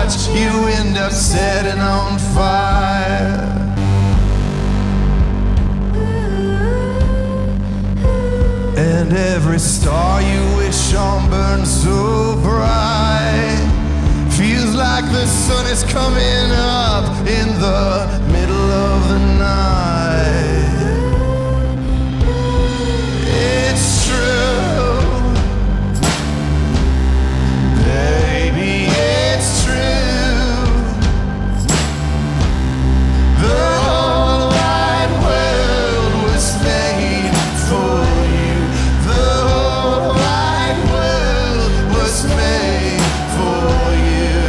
much, you end up setting on fire. And every star you wish on burns so bright. Feels like the sun is coming up in the middle of the night. It's true, baby, it's true. The whole wide world was made for you. The whole wide world was made for you.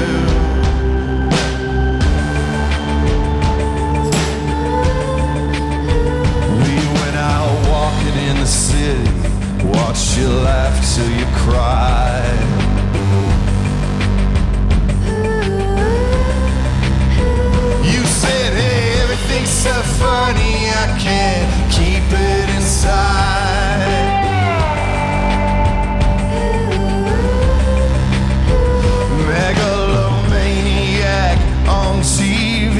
We went out walking in the city, watched you laugh till you cried. You said, hey, everything's so funny, I can't keep it inside. Megalomaniac on TV.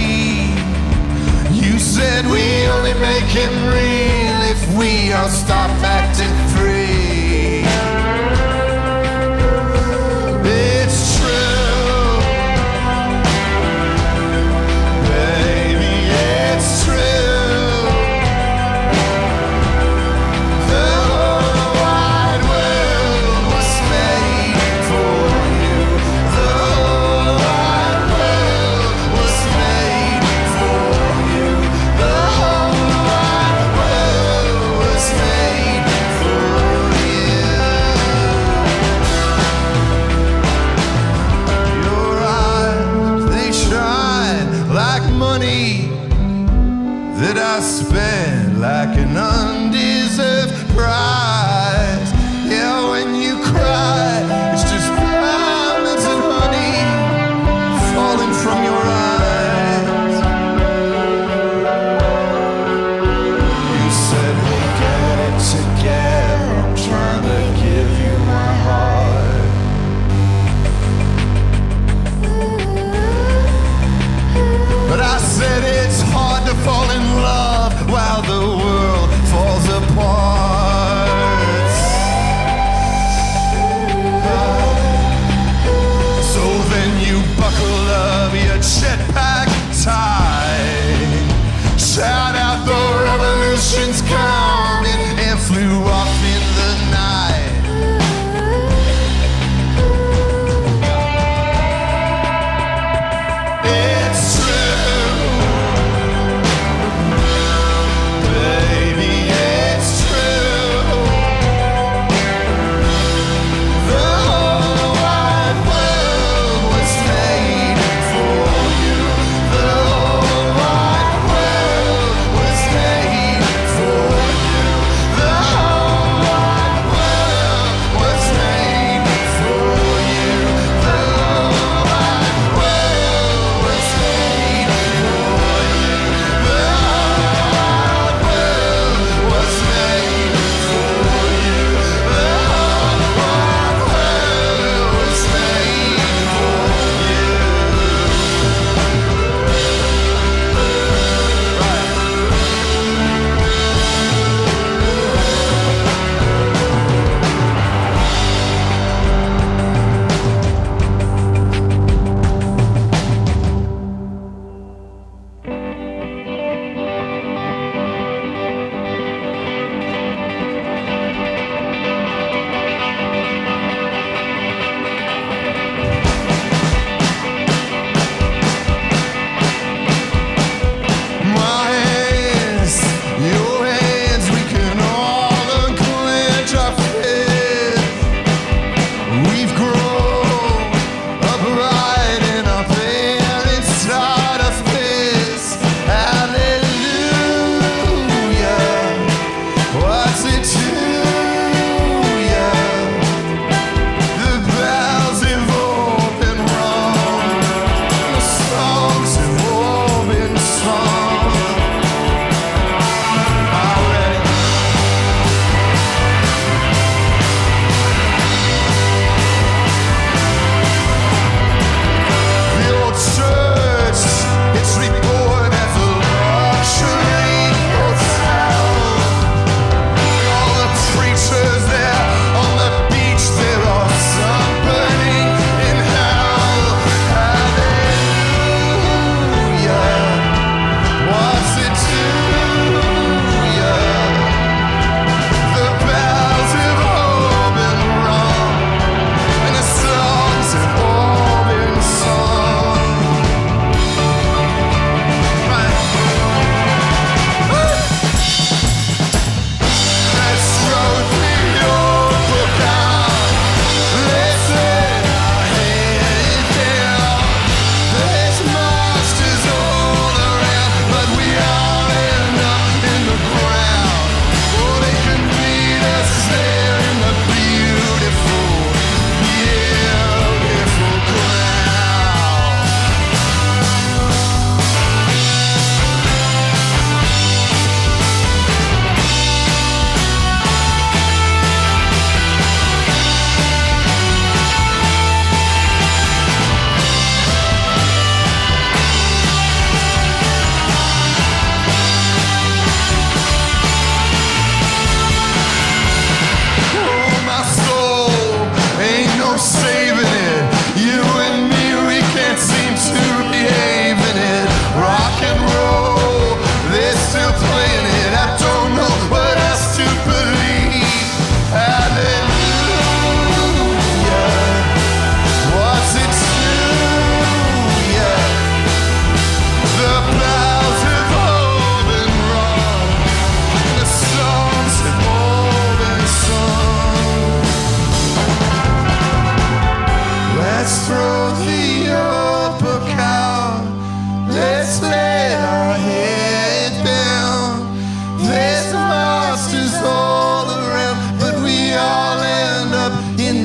You said we only make him real if we all stop acting free. It's true, baby, it's true.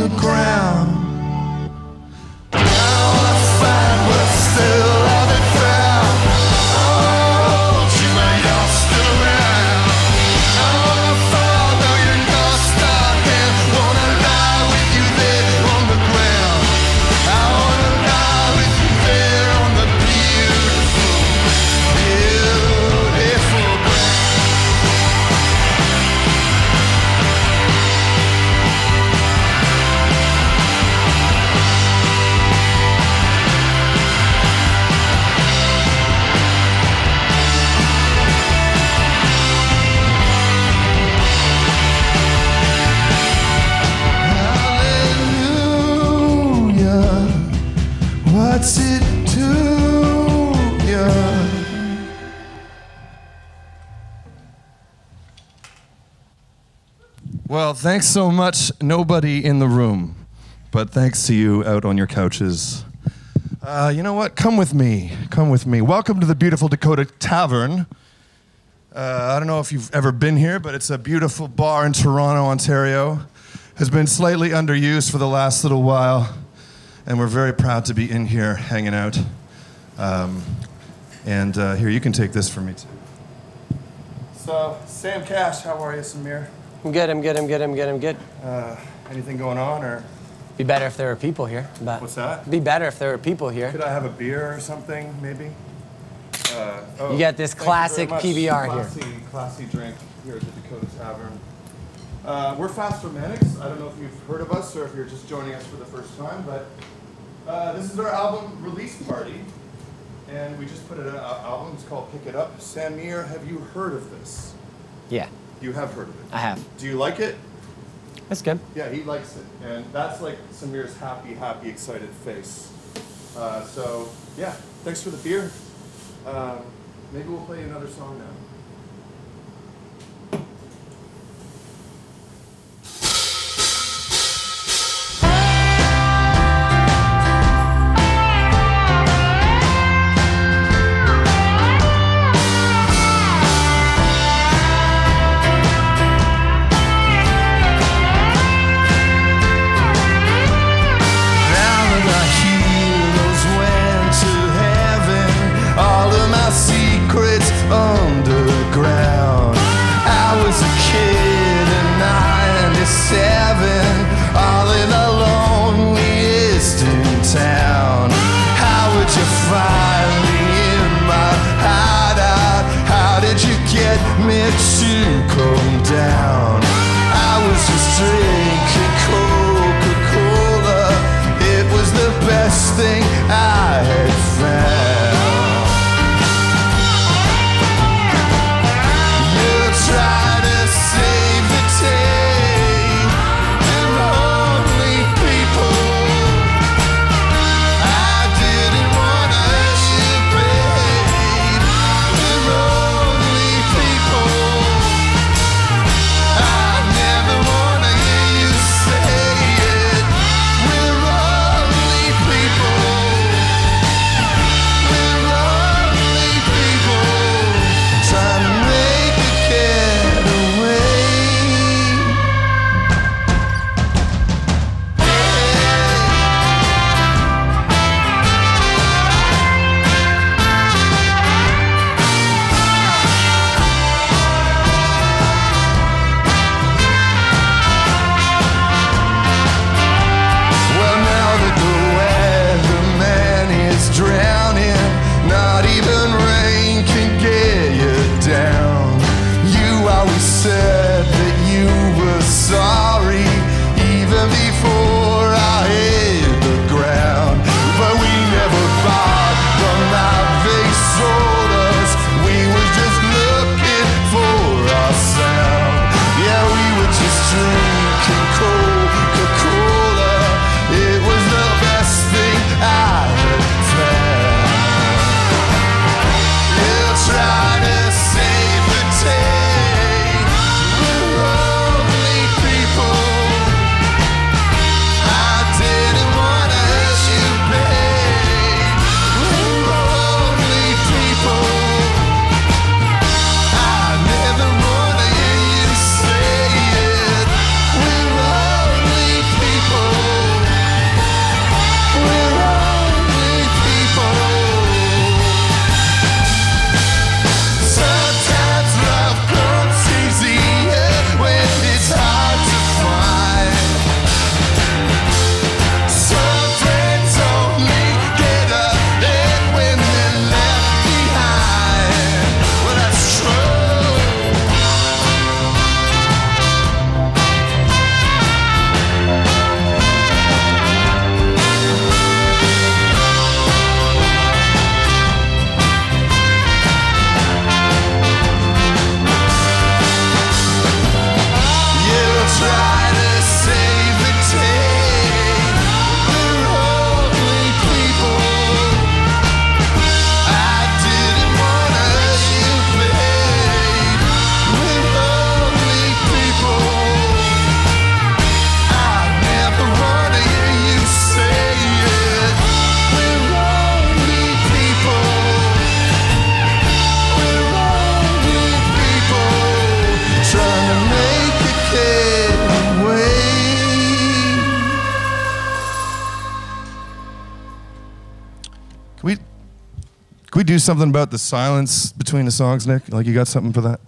the ground. Now I find what's still haven't found. Oh, Jimmy, you're still around. I wanna follow your North Star hand. Wanna lie with you there on the ground. I wanna lie with you there on the beautiful, beautiful ground. Hallelujah, what's it to ya? Well, thanks so much, nobody in the room, but thanks to you out on your couches. You know what? Come with me. Come with me. Welcome to the beautiful Dakota Tavern. I don't know if you've ever been here, but it's a beautiful bar in Toronto, Ontario. Has been slightly underused for the last little while, and we're very proud to be in here hanging out. Here, you can take this from me too. So, Sam Cash, how are you, Samir? I'm good. Anything going on, or? Be better if there were people here. But What's that? Be better if there were people here. Could I have a beer or something, maybe? You got this classic PBR here. Classy drink here at the Dakota Tavern. We're Fast Romantics. I don't know if you've heard of us or if you're just joining us for the first time, but this is our album release party, and we just put it out an album. It's called Pick It Up. Samir, have you heard of this? Yeah, You have heard of it. I have. Do you like it? That's good. Yeah, he likes it, and that's like Samir's happy, excited face. So yeah, thanks for the beer. Maybe we'll play another song now. Secrets under Can we do something about the silence between the songs, Nick? Like, you got something for that?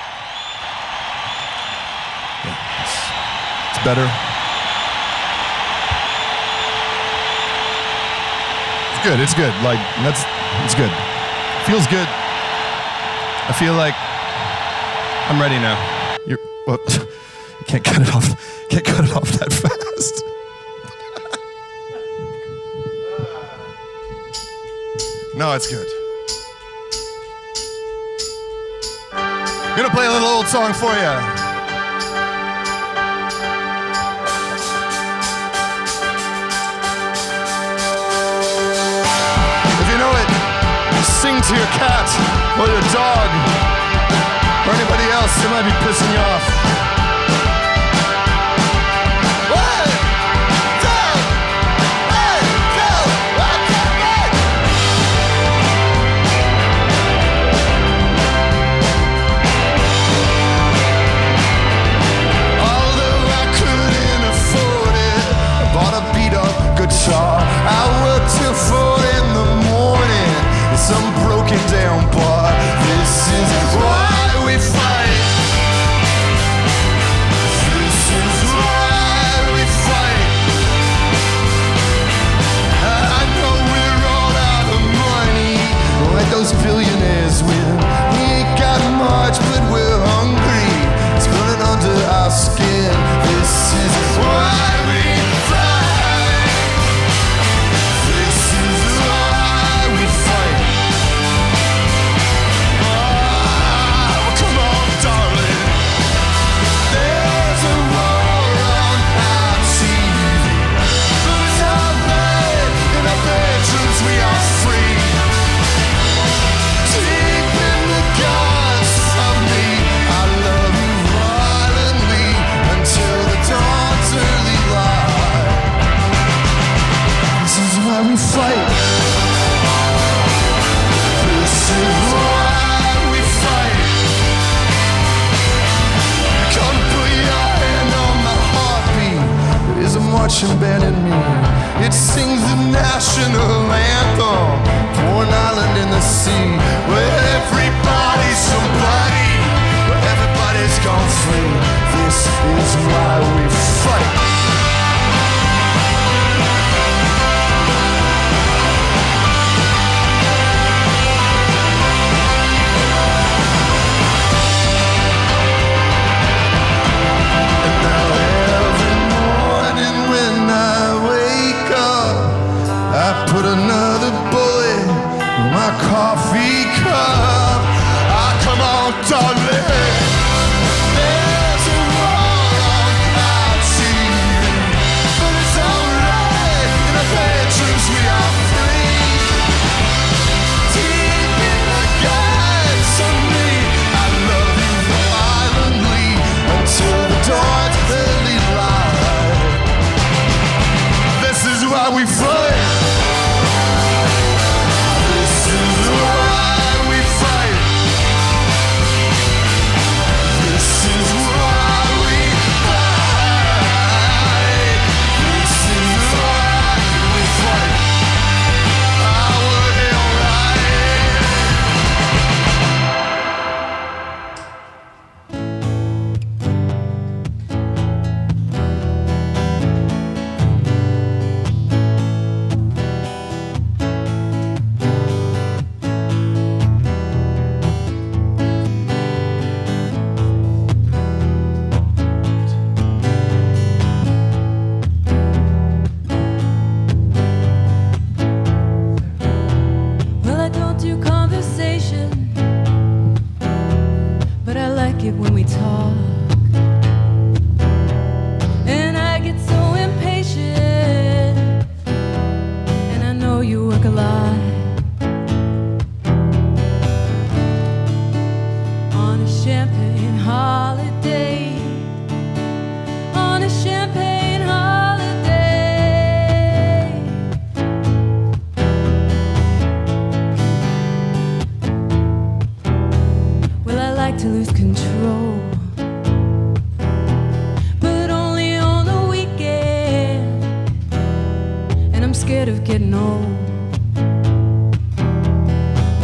Yeah, it's better. It's good, it's good. Like, it's good. Feels good. I feel like I'm ready now. Well, you can't cut it off. Can't cut it off that fast. No, it's good. I'm gonna play a little old song for you. If you know it, sing to your cat or your dog or anybody else who might be pissing you off. I work till 4 in the morning in some broken down bar. This is why we fight. This is why we fight. I know we're all out of money, like those billionaires win. We ain't got much, but we're hungry. It's burning under our skin. This is why we fight. We fight. This is why we fight. Come put your hand on my heartbeat. There is a marching band in me. It sings the national anthem for an island in the sea, where everybody's somebody, where everybody's gone free. This is why we fight. Put another bullet in my coffee cup. Ah, come on, darling. There's a war on our TV, but it's alright. In our bedrooms we are free. Deep in the guts of me, I love you violently until the dawn's early light. This is why we fight. scared of getting old.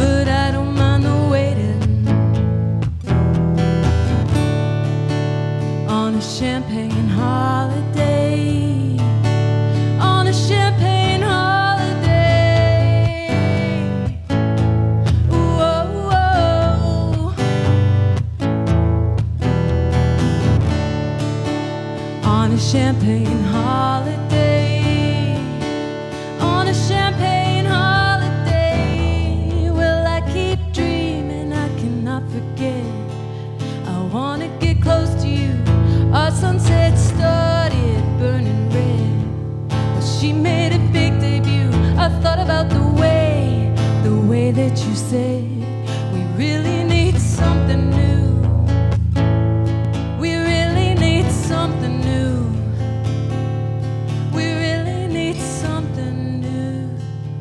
On a champagne holiday, on a champagne holiday, will I keep dreaming I cannot forget? I wanna get close to you. Our sunset started burning red, but she made a big debut. I thought about the way that you said we really need something new. We really need something new. We really need something new.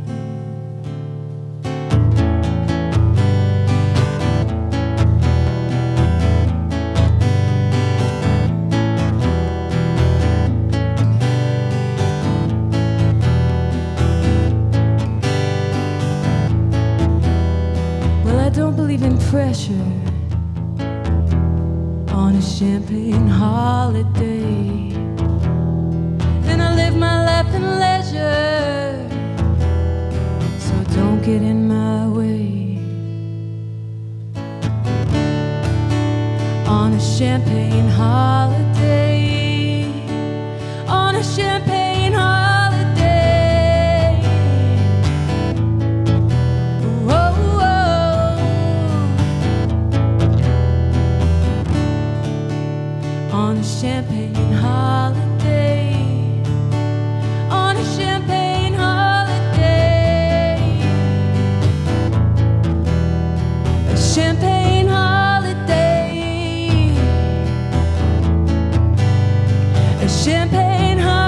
Well, I don't believe in pressure on a champagne holiday, and I live my life in leisure, so don't get in my way. On a champagne holiday, on a champagne holiday, whoa, whoa. On a champagne holiday, on a champagne holiday, a champagne holiday, a champagne holiday.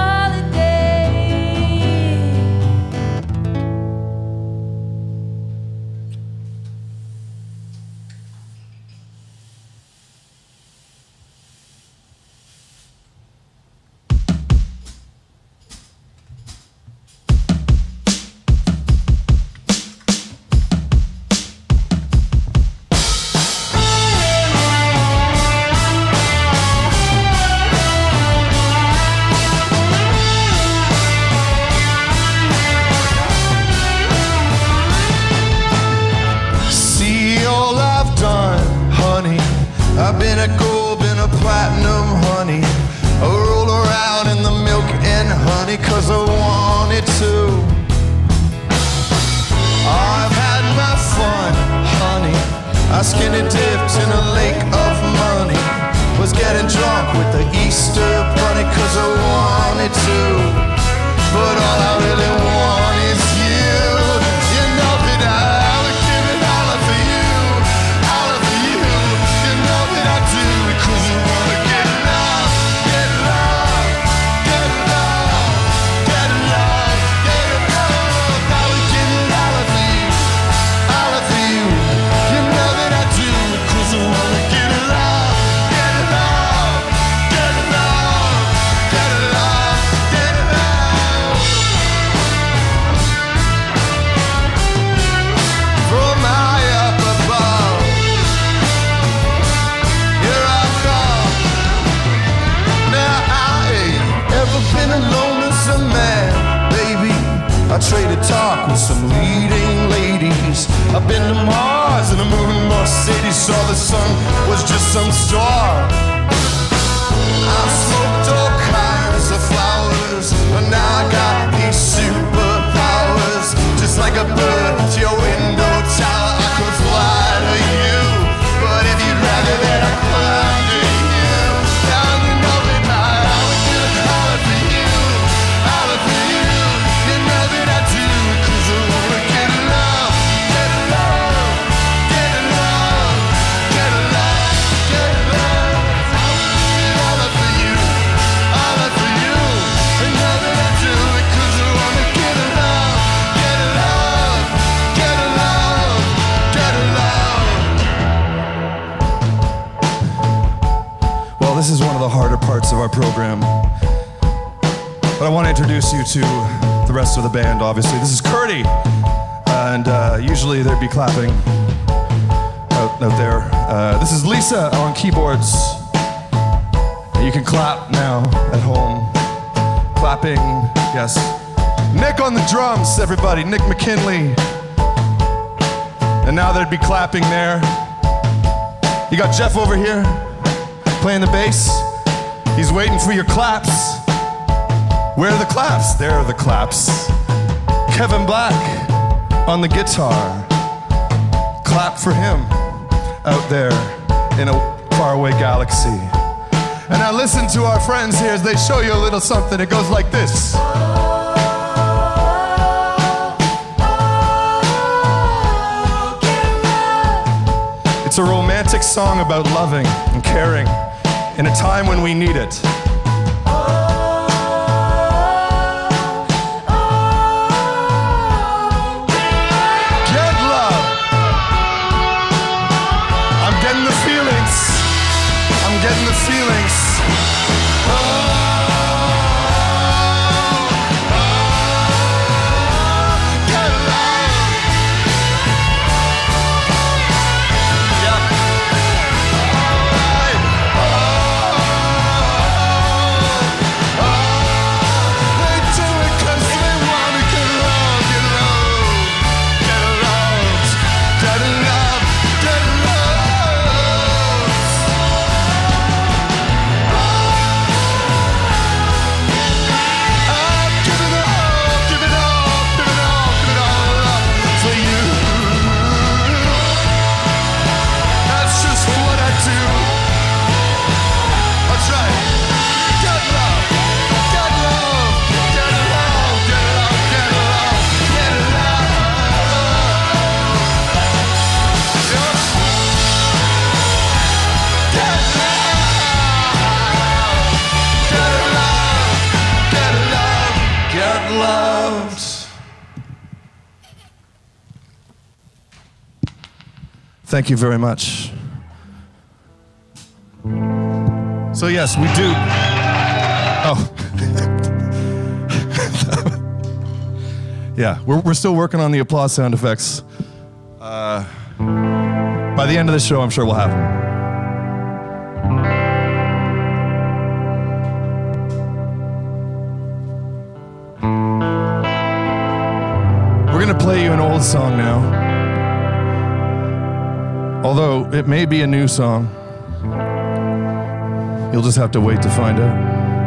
See all I've done, honey. I've been a gold, been a platinum, honey. I roll around in the milk and honey 'cause I wanted to. I've had my fun, honey. I skinny dipped in a lake of money. Was getting drunk with the Easter bunny 'cause I wanted to. But all I really want is you. You know that I would give it all up for you. All up for you. You know that I do it 'cause I wanna get love. Get love. Get love. Get love. Get love. I would give it all up for you. All up for you. You know that I do it 'cause I wanna get love. Get love. Get love. Get love. Get love. From high up above, here I come. Now I ain't ever been alone as a man, baby. I traded talk with some leading ladies. I've been to Mars and the moon and Mercedes. Saw the sun was just some star. I've smoked all kinds of flowers, but now I got these superpowers. Just like a bird to your window tower, I could fly to you. But if you'd rather that I fly to you, now you know that I would do it all for you, all for you. You know that I do it 'cause I wanna get love, get love, get love, get love, get love. I would do it all for you, all for you. You know that I do it 'cause I wanna get love, get love, get love, get love. Well, this is one of the harder parts of our program, but I want to introduce you to the rest of the band, obviously. This is Curdy, and usually they'd be clapping out there. This is Lisa on keyboards. You can clap now at home. Clapping, yes. Nick on the drums, everybody. Nick McKinley. And now they'd be clapping there. You got Jeff over here playing the bass. He's waiting for your claps. Where are the claps? There are the claps. Kevin Black on the guitar. Clap for him out there in a faraway galaxy. And now listen to our friends here as they show you a little something. It goes like this. It's a romantic song about loving and caring in a time when we need it. Get love. I'm getting the feelings. I'm getting the feelings. Get love. Yeah. They do it 'cause they want to get love, get love, get love, get love, get love. Give it all, give it all, give it all, give it all up for you. That's just what I do. That's right. Get love, get love, get love, get love, get love, get love. Yeah. Get love, get love, get loved. Thank you very much. So yes, we do. Oh. Yeah, we're still working on the applause sound effects. By the end of the show, I'm sure we'll have them. We're gonna play you an old song now. Although it may be a new song. You'll just have to wait to find out.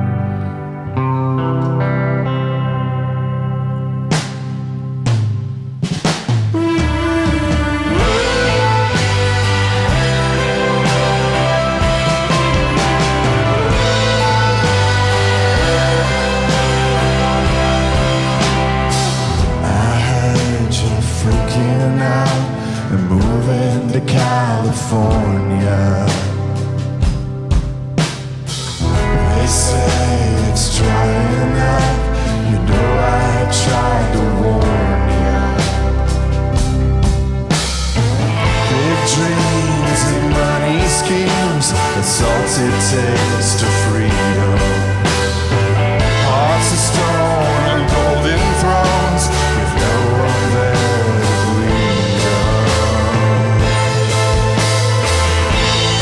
I heard you freaking out and moving to California. They say it's drying up. You know I tried to warn you. Big dreams and money schemes, a salted taste of freedom. Hearts of stone and golden thrones with no one there to bleed on.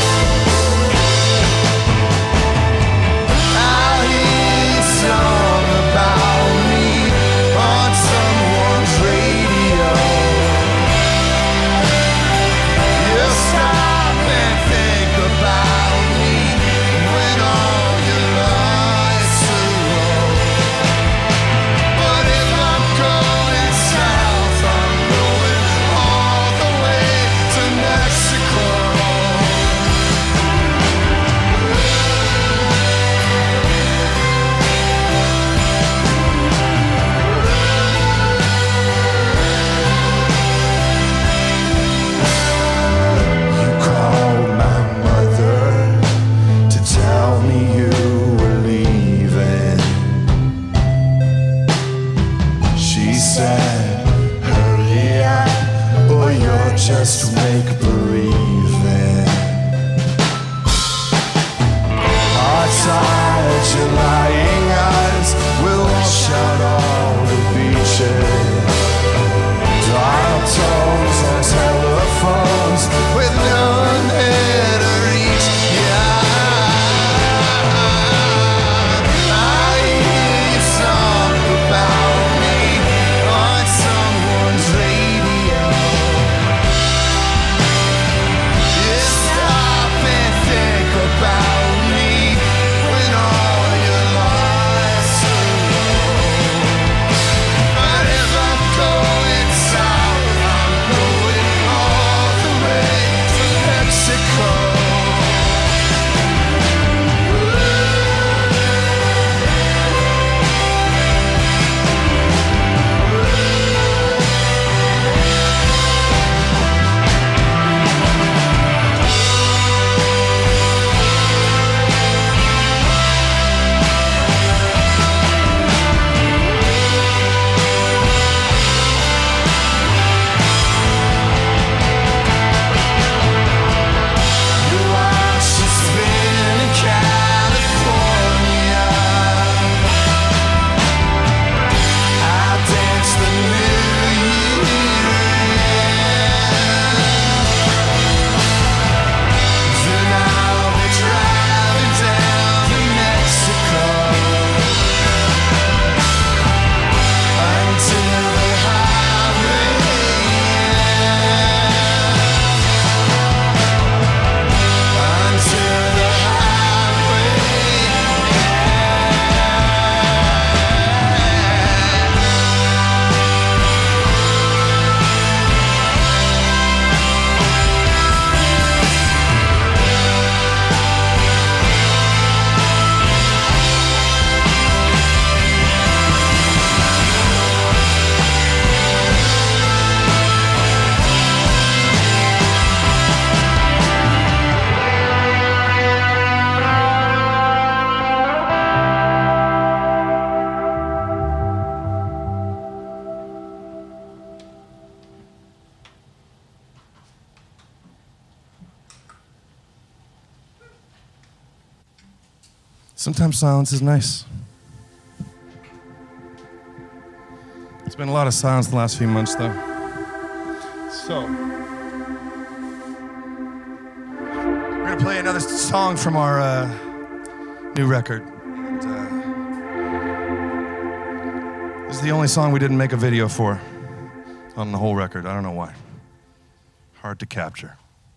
Sometimes silence is nice. It's been a lot of silence the last few months, though. So, we're gonna play another song from our new record. And, this is the only song we didn't make a video for on the whole record. I don't know why. Hard to capture.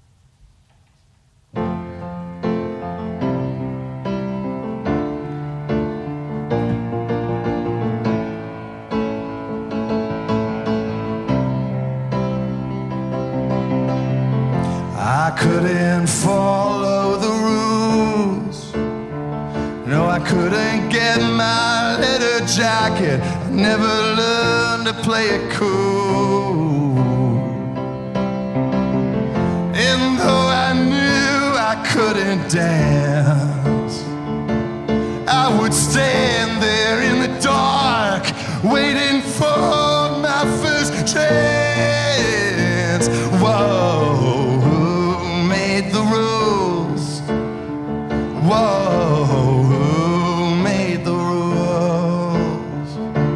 I couldn't follow the rules. No, I couldn't get my leather jacket. I never learned to play it cool. And though I knew I couldn't dance, I would stand there in the dark, waiting for my first chance. Whoa. The rules. Whoa, who made the rules?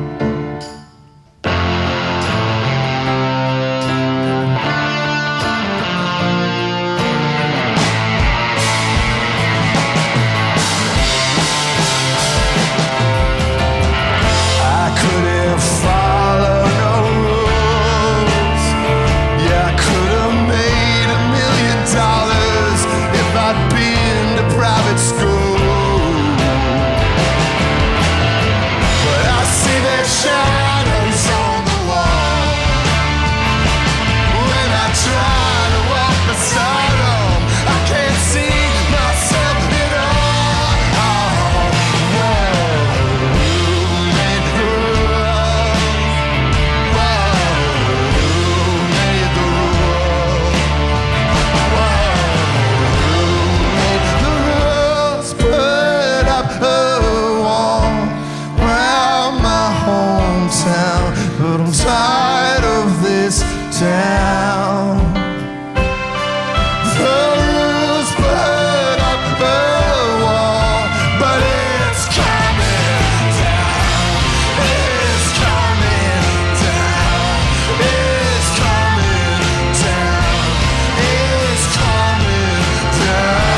I couldn't follow no rules. Yeah, I could have made $1 million if I'd been to private school. But I see their shadows on the wall when I try to walk beside them. I can't see myself at all. Whoa, who made the rules? Whoa, who made the rules? Put up a wall around my hometown, but I'm tired of this town. The rules put up a wall, but it's coming down. It's coming down. It's coming down. It's coming down.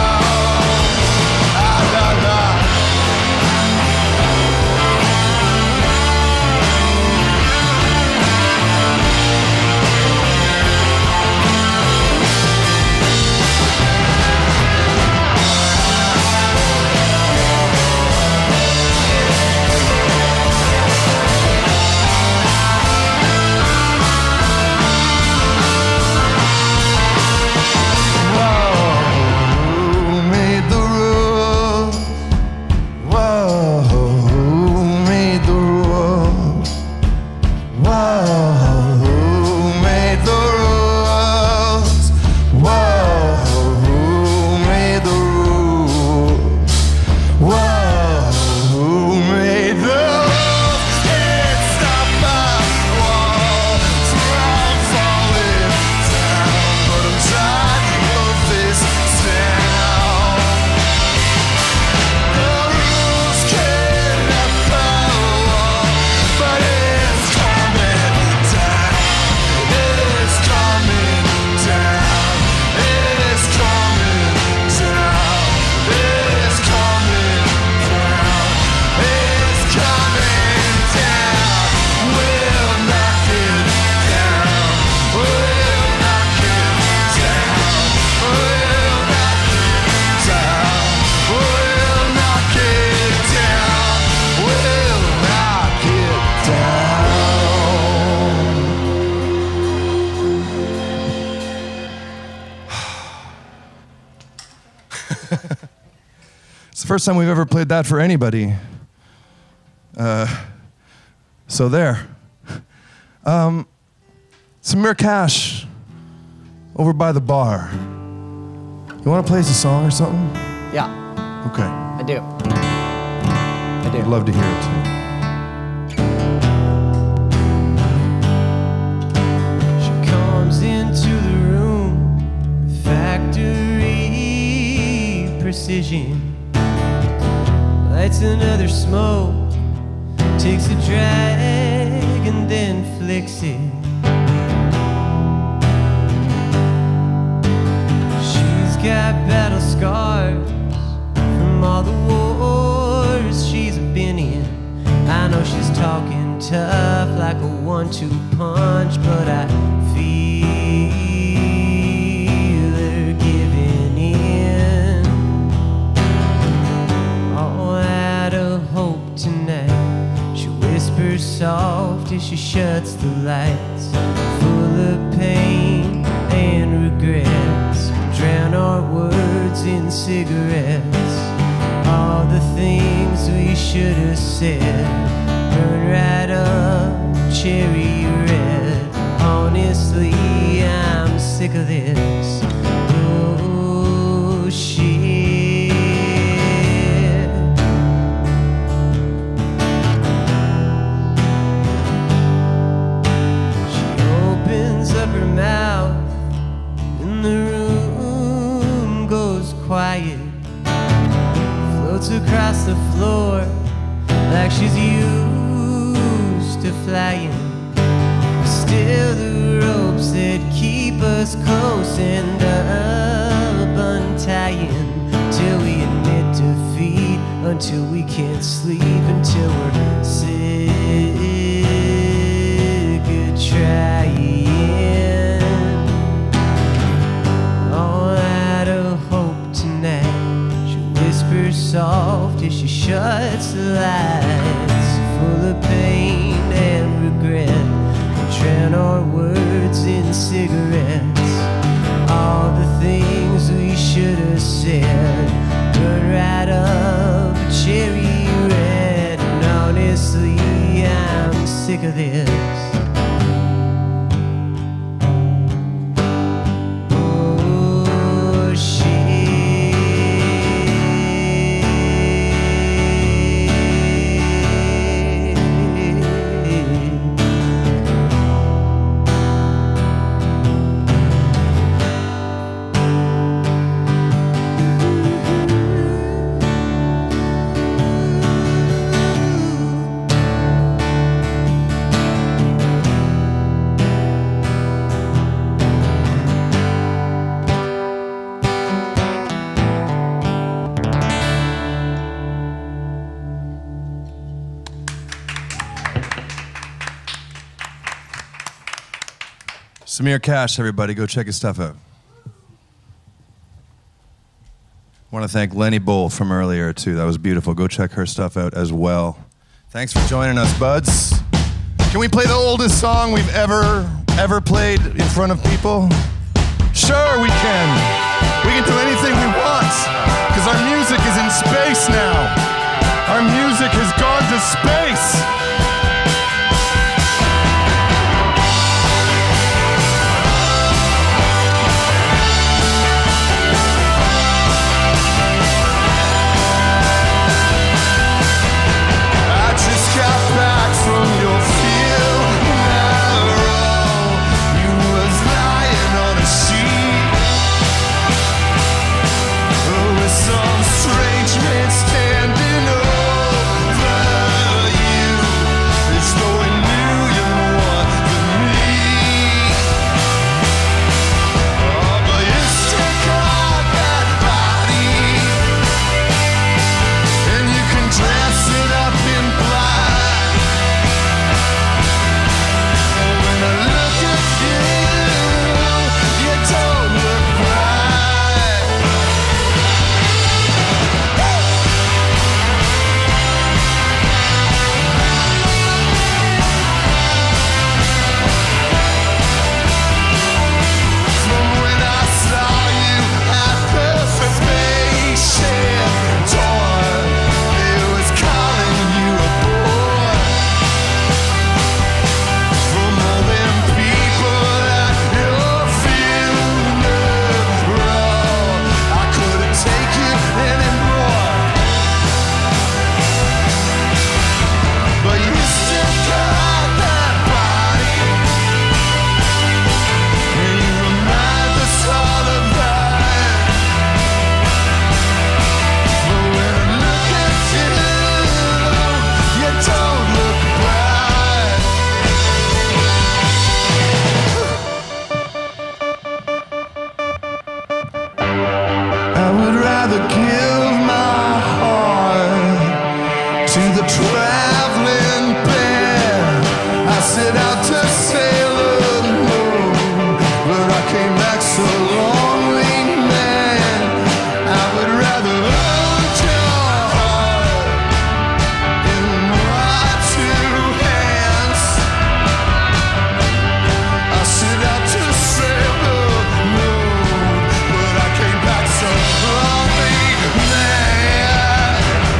It's the first time we've ever played that for anybody. So there. Some mere cash over by the bar. You want to play us a song or something? Yeah. Okay. I do. I'd love to hear it. She comes into the room, factory precision. lights another smoke, takes a drag and then flicks it. She's got battle scars from all the wars she's been in. I know she's talking tough like a 1-2 punch, but I feel her giving in. All out of hope tonight, she whispers soft as she shuts the lights, full of pain and regrets. Drown our words in cigarettes. All the things we should have said burn right up, cherry red. Honestly, I'm sick of this. Oh, shit. She opens up her mouth and the room goes quiet. Floats across the floor like she's used to flying. Still the ropes that keep us close end up untying, till we admit defeat, until we can't sleep, until we're sick of trying. All out of hope tonight, whispers soft as she shuts the lights, full of pain and regret. We drown our words in cigarettes. All the things we should have said burn right up, cherry red. And honestly, I'm sick of this. Samir Cash, everybody, go check his stuff out. I want to thank Lenny Bull from earlier, too. That was beautiful. Go check her stuff out as well. Thanks for joining us, buds. Can we play the oldest song we've ever played in front of people? Sure, we can. We can do anything we want, because our music is in space now. Our music has gone to space. Some strange man standing over traveling band. I set out to sail alone, but I came back so lonely, man. I would rather hold your heart in my two hands. I set out to sail alone, but I came back so lonely, man.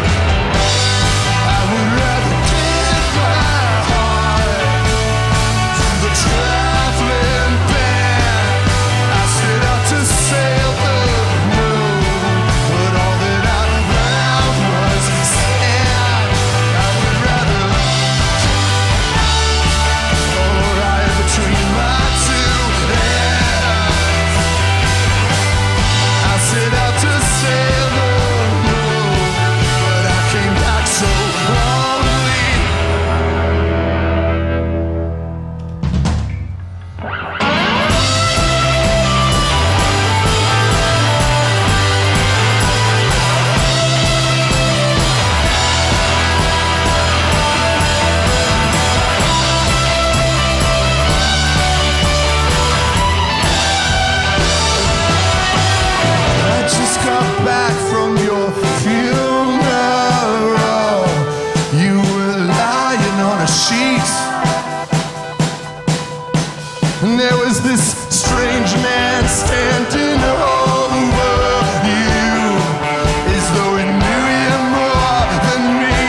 I would rather give my heart to the traveling band. I set out to sail the moon, but all that I found was sand. I would rather go right between my two hands. I set out to sail the moon, but I came back so lonely. I just got back from your funeral. You were lying on a sheet, and there was this strange man standing over you, as though he knew you more than me.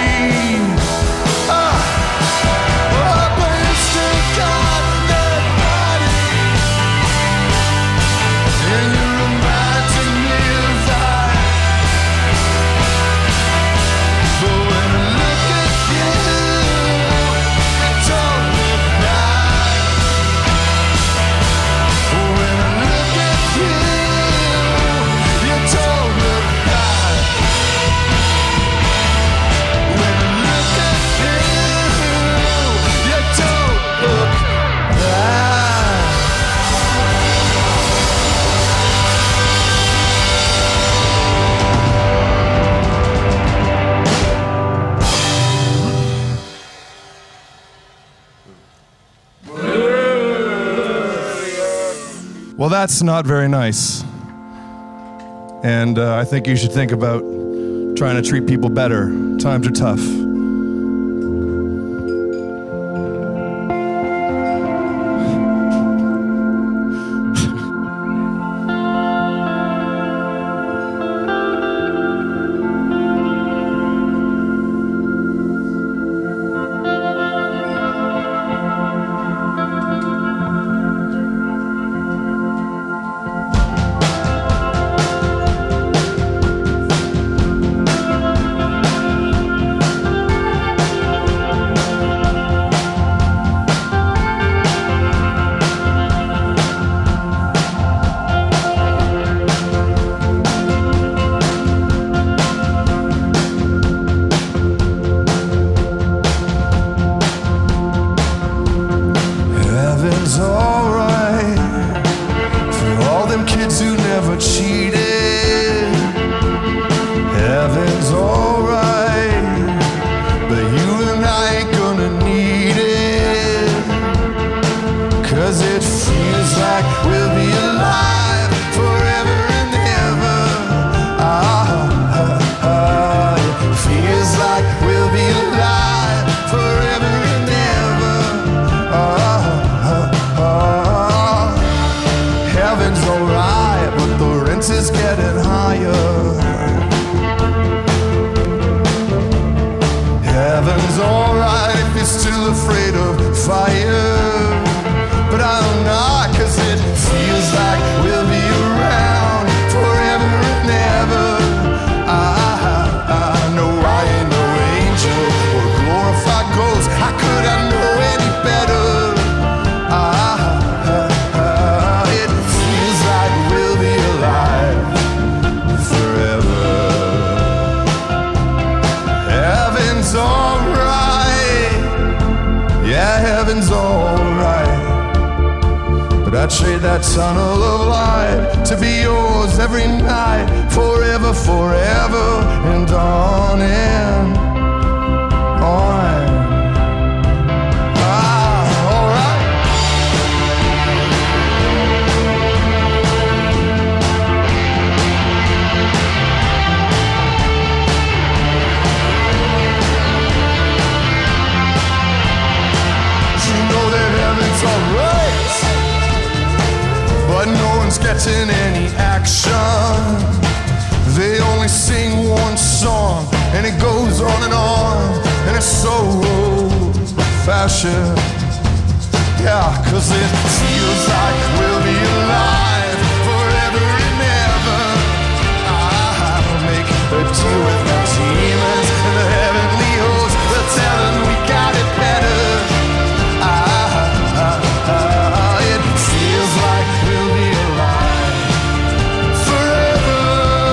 But you still got that body, and you reminded me of that. But when I look at you, you don't look back. When I look at you, you don't look back. When I look at you, you don't look back. Well, that's not very nice. And I think you should think about trying to treat people better. Times are tough. Heaven's alright for all them kids who never cheated. Heaven's alright, but you and I ain't gonna need it. 'Cause it feels like we'll be alive forever and ever. It feels like we'll be alive forever and ever. Heaven's alright, but the rent is getting higher. Heaven's alright if you're still afraid of fire. But I'm not, 'cause it feels like we'll be around forever and ever. I know I ain't no angel or glorified ghost. How could I know any better? It feels like we'll be alive forever. Heaven's alright, yeah, heaven's alright. But I'd trade that tunnel of light to be yours every night, forever, forever, and on and on. expecting any action. They only sing one song, and it goes on, and it's so old-fashioned. Yeah, 'cause it feels like we'll be alive forever and ever. I'll make a deal with the demons and the heavenly hosts. They'll tell them we got it better. It feels like we'll be alive forever.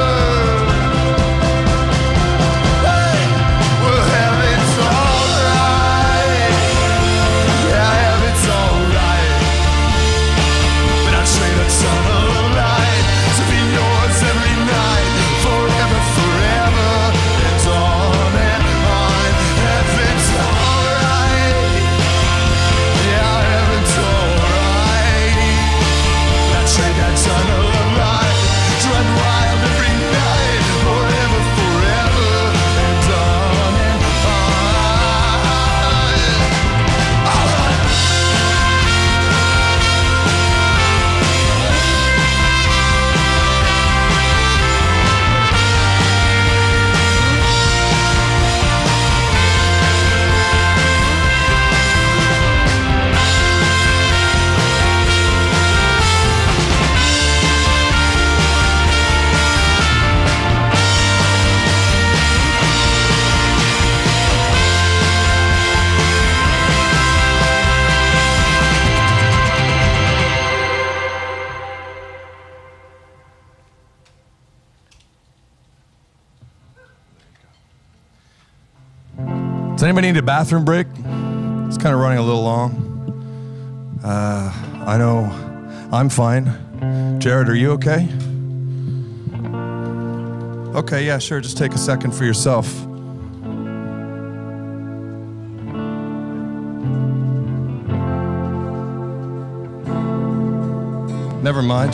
Hey, well, heaven's alright. Yeah, heaven's alright. But I'd trade a tunnel of light to be yours every night, forever, forever, and on and on. Heaven's alright. Yeah, heaven's alright. I'd trade that tunnel of light to run wild every night, forever, forever, and on and on. Does anybody need a bathroom break? It's kind of running a little long. I know I'm fine. Jared, are you okay? Okay, yeah, sure. Just take a second for yourself. Never mind.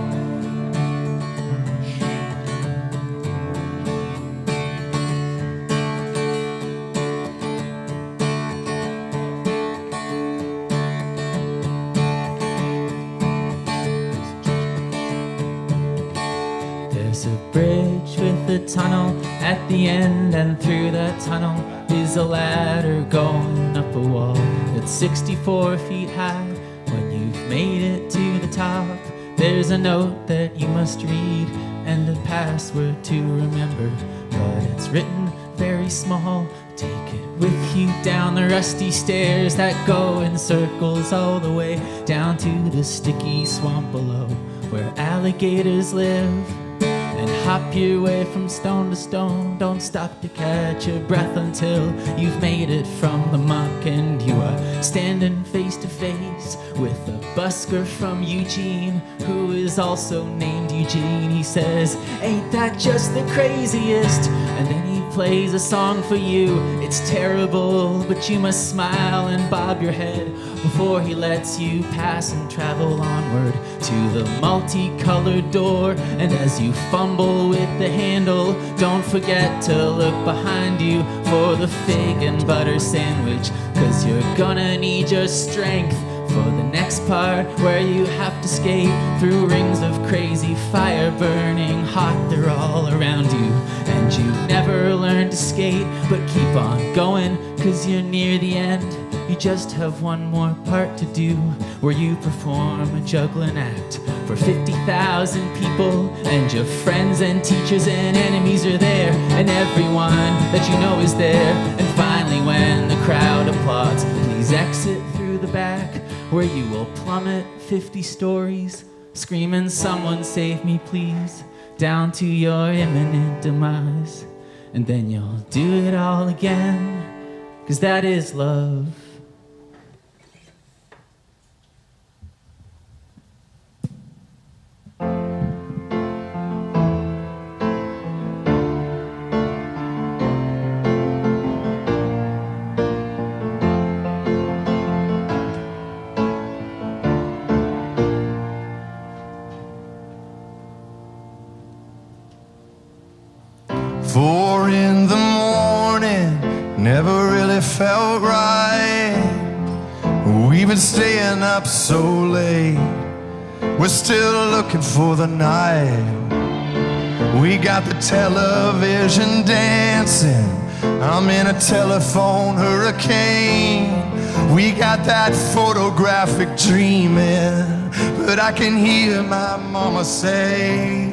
There's a bridge with a tunnel at the end, and through that tunnel is a ladder going up a wall that's 64 feet high. When you've made it to the top, there's a note that you must read and a password to remember, but it's written very small. Take it with you down the rusty stairs that go in circles all the way down to the sticky swamp below where alligators live. And hop your way from stone to stone. Don't stop to catch your breath until you've made it from the muck and you are standing face to face with a busker from Eugene who is also named Eugene. He says, "Ain't that just the craziest?" And then he plays a song for you. It's terrible, but you must smile and bob your head before he lets you pass and travel onward to the multicolored door. And as you fumble with the handle, don't forget to look behind you for the fig and butter sandwich, 'cause you're gonna need your strength for the next part where you have to skate through rings of crazy fire burning hot. They're all around you and you never learn to skate, but keep on going 'cause you're near the end. You just have one more part to do where you perform a juggling act for 50,000 people, and your friends and teachers and enemies are there, and everyone that you know is there. And finally when the crowd applauds, please exit through the back where you will plummet 50 stories screaming, "Someone save me please," down to your imminent demise. And then you'll do it all again, 'cause that is love. Four in the morning, never really felt right. We've been staying up so late, We're still looking for the night. We got the television dancing. I'm in a telephone hurricane. We got that photographic dreaming, but I can hear my mama say,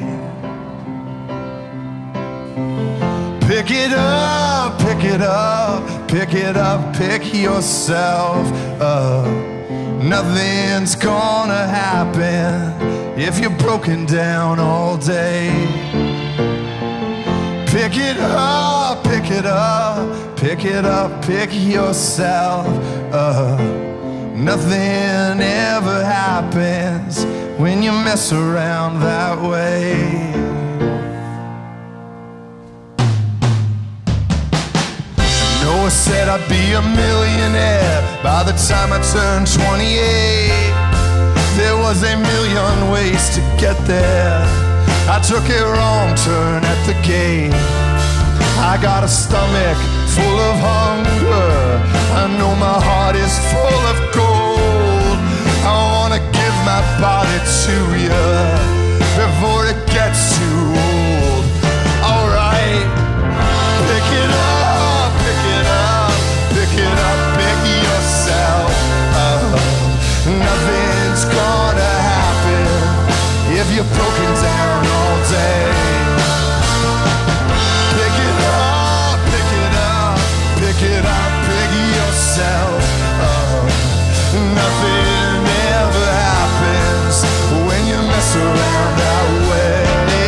pick it up, pick it up, pick it up, pick yourself up. Nothing's gonna happen if you're broken down all day. Pick it up, pick it up, pick it up, pick yourself up. Nothing ever happens when you mess around that way. Noah said I'd be a millionaire by the time I turned 28. There was a million ways to get there. I took a wrong turn at the gate. I got a stomach full of hunger. I know my heart is full of gold. I wanna give my body to you before it gets too old. Alright, pick it up, pick it up, pick it up, pick yourself up. Nothing's gonna happen if you're broken down all day. Pick it up, pick it up, pick it up, pick yourself up. Nothing ever happens when you mess around that way.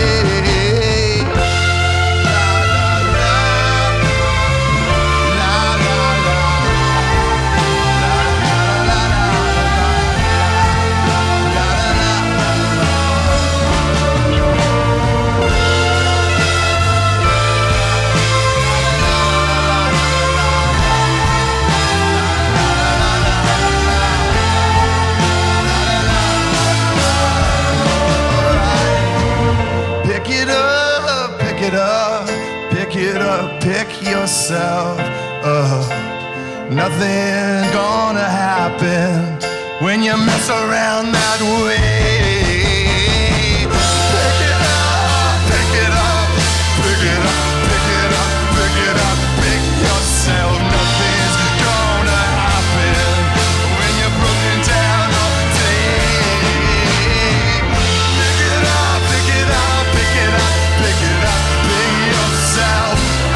Pick yourself up. Nothing gonna happen when you mess around that way. Pick it up, pick it up, pick it up, pick it up, pick it up, pick yourself. Nothing's gonna happen when you're broken down all day. Pick it up, pick it up, pick it up, pick it up, pick yourself.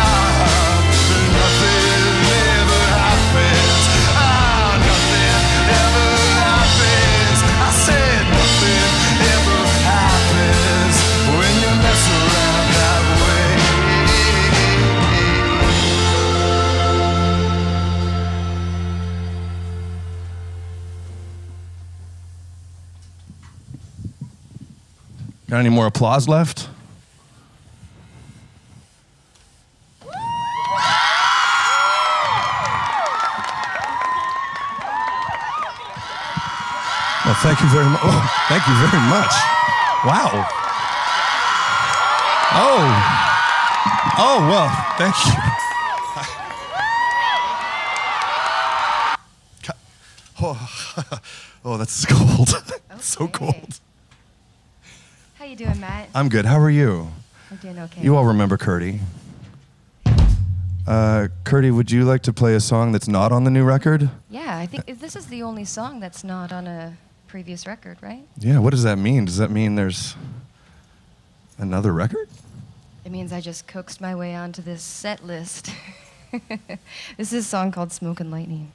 Got any more applause left? Well, thank you very much. Oh, thank you very much. Wow. Oh, well, thank you. Oh, that's cold. It's so cold. How you doing, Matt? I'm good. How are you? I'm doing okay. You all remember Curdy. Curdy, would you like to play a song that's not on the new record? Yeah, I think this is the only song that's not on a previous record, right? Yeah, what does that mean? Does that mean there's another record? It means I just coaxed my way onto this set list. This is a song called Smoke and Lightning.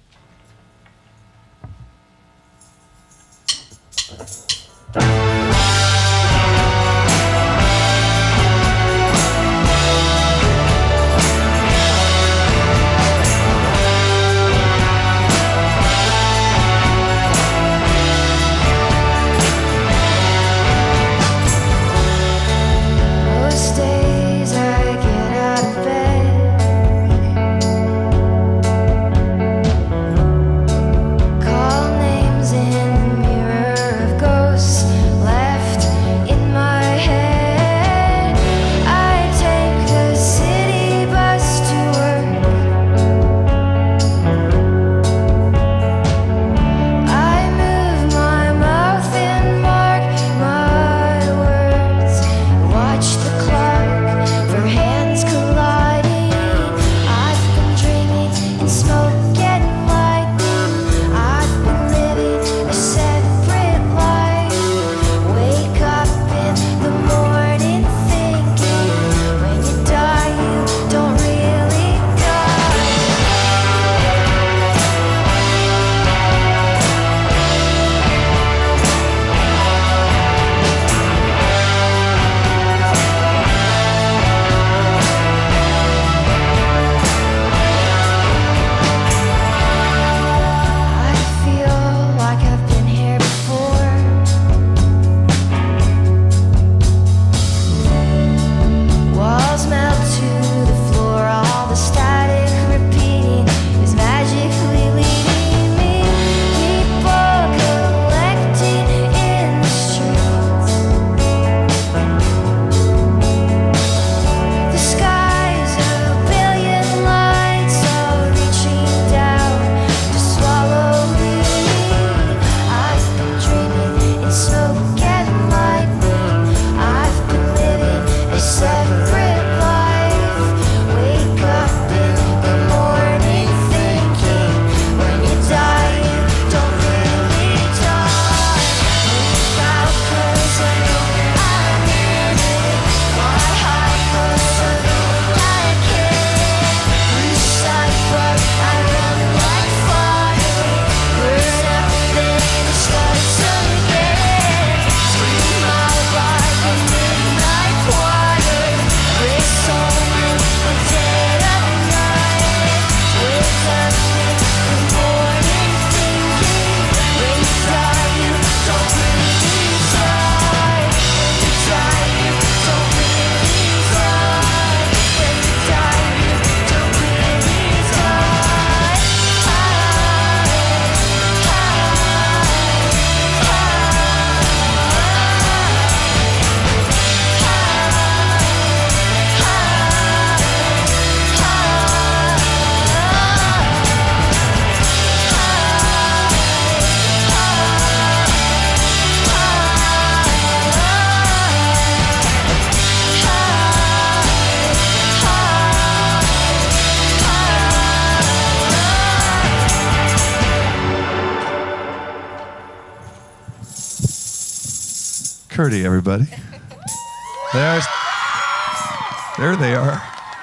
Curdy, everybody. There they are.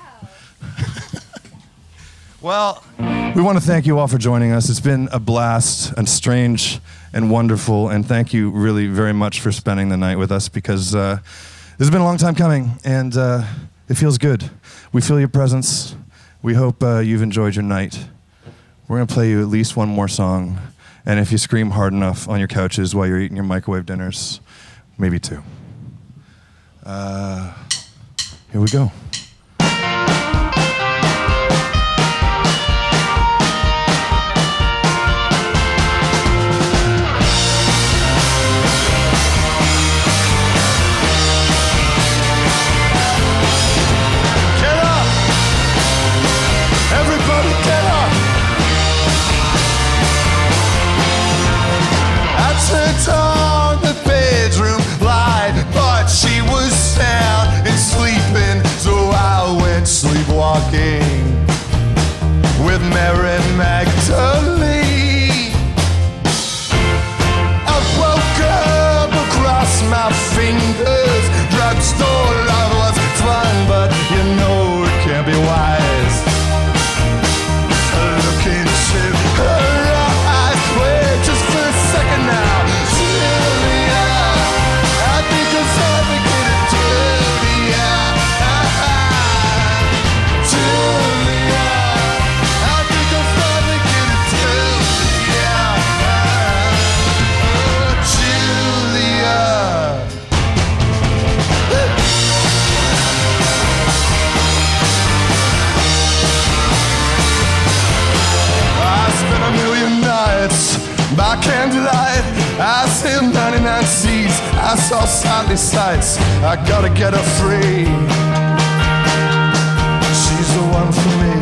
Well, we want to thank you all for joining us. It's been a blast and strange and wonderful, and thank you really very much for spending the night with us, because this has been a long time coming, and it feels good. We feel your presence. We hope you've enjoyed your night. We're going to play you at least one more song, and if you scream hard enough on your couches while you're eating your microwave dinners, maybe two. Here we go. On the bedroom light, but she was sound and sleeping, so I went sleepwalking with Mary Magdalene. I woke up across my fingers. Drugstore love was fun, but you know it can't be wise. Look into her eyes, wait just for a second now. By candlelight, I sailed 99 seas. I saw sightly sights. I gotta get her free. She's the one for me.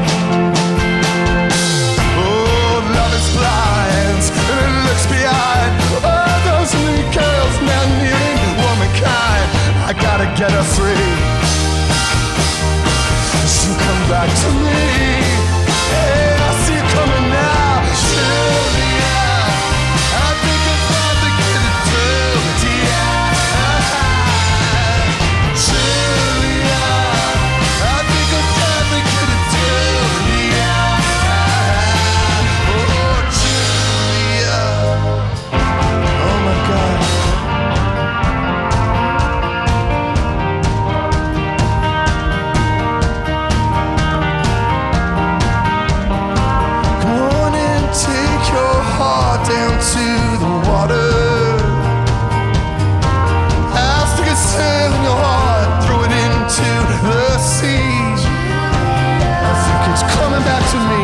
Oh, love is blind, and it looks behind. Oh, those new girls now needing womankind. I gotta get her free. She'll come back to me. Hey, I see you coming now. Down to the water. I'll stick a sail in your heart, throw it into the sea. I think it's coming back to me.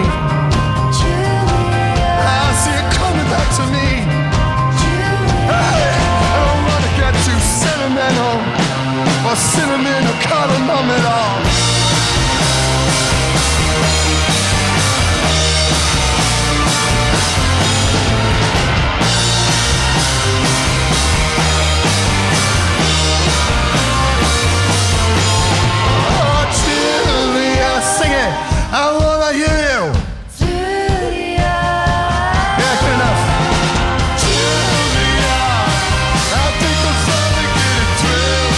I see it coming back to me. Hey, I don't want to get too sentimental or sentimental, cardamom at all. I wanna hear you. Julia. Yeah, good enough. Julia, I think I'm finally getting through.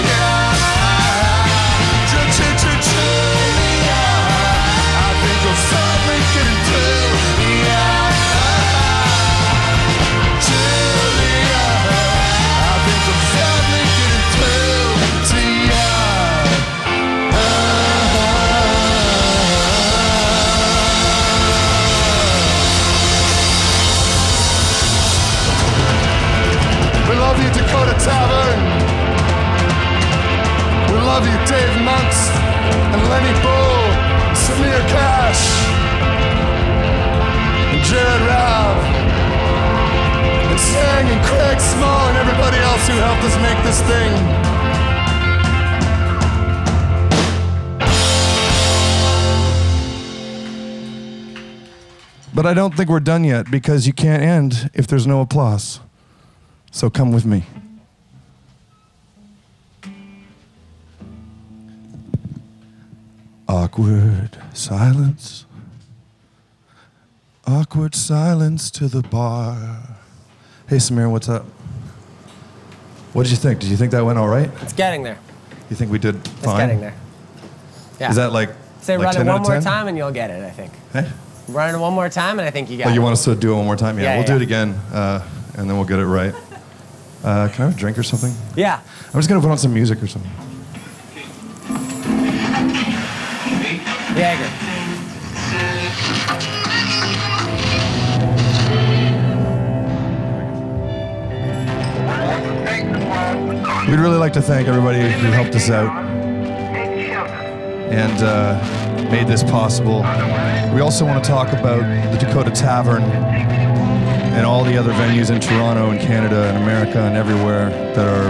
Julia, I think I'm finally getting through. Julia, I think I'm finally getting through. We love you, Dakota Tavern. We love you, Dave Monks and Lenny Bull, Samir Cash, and Jared Raab, and Sang and Craig Small, and everybody else who helped us make this thing. But I don't think we're done yet, because you can't end if there's no applause. So come with me. Awkward silence. Awkward silence to the bar. Hey, Samir, what's up? What did you think? Did you think that went all right? It's getting there. You think we did fine? It's getting there. Yeah. Is that like Say like run it 10 out one of more 10? time and you'll get it, I think. Hey? Run it one more time and I think you got it. Oh, you want us to do it one more time? Yeah, Yeah, we'll yeah. do it again, and then we'll get it right. Can I have a drink or something? Yeah. I'm just gonna put on some music or something. Yeah, I agree. We'd really like to thank everybody who helped us out and made this possible. We also want to talk about the Dakota Tavern and all the other venues in Toronto and Canada and America and everywhere that are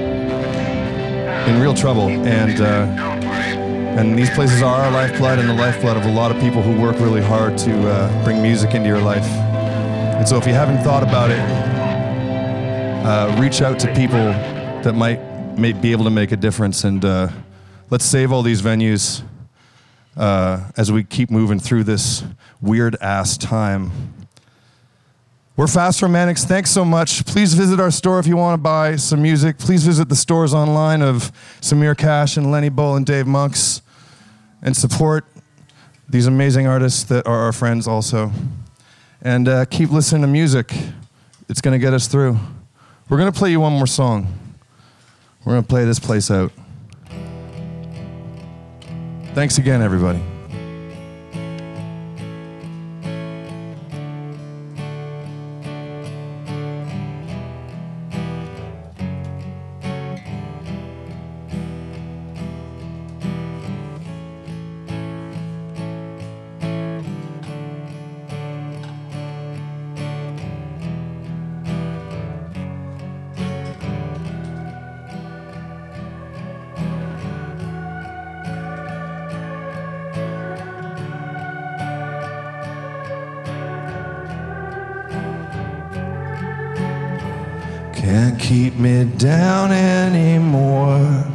in real trouble. And these places are our lifeblood and the lifeblood of a lot of people who work really hard to bring music into your life. And so if you haven't thought about it, reach out to people that might be able to make a difference, and let's save all these venues as we keep moving through this weird-ass time. We're Fast Romantics. Thanks so much. Please visit our store if you want to buy some music. Please visit the stores online of Samir Cash and Lenny Bull and Dave Monks, and support these amazing artists that are our friends also. And keep listening to music. It's going to get us through. We're going to play you one more song. We're going to play this place out. Thanks again, everybody. Can't keep me down anymore.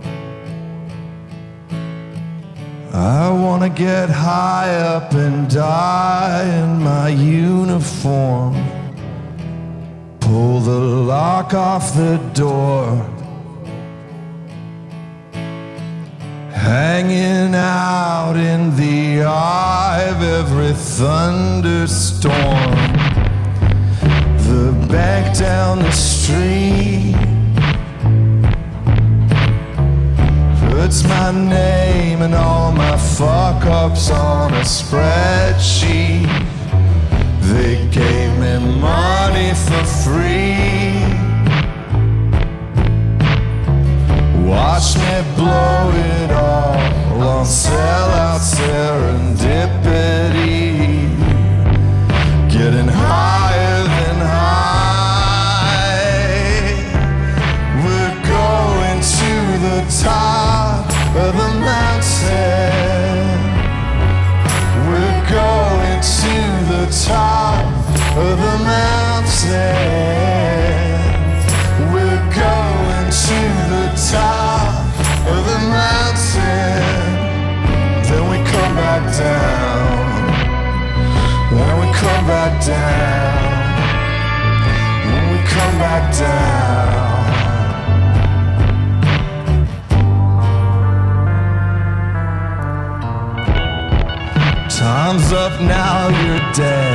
I wanna get high up and die in my uniform. Pull the lock off the door. Hanging out in the eye of every thunderstorm. The bank down the street puts my name and all my fuck-ups on a spreadsheet. They gave me money for free. Watch me blow it all on sellout serendipity. Getting higher than high. We're going to the top of the mountain. We're going to the top of the mountain. We're going to the top of the mountain. Then we come back down. When we come back down. When we come back down. Time's up now, you're dead.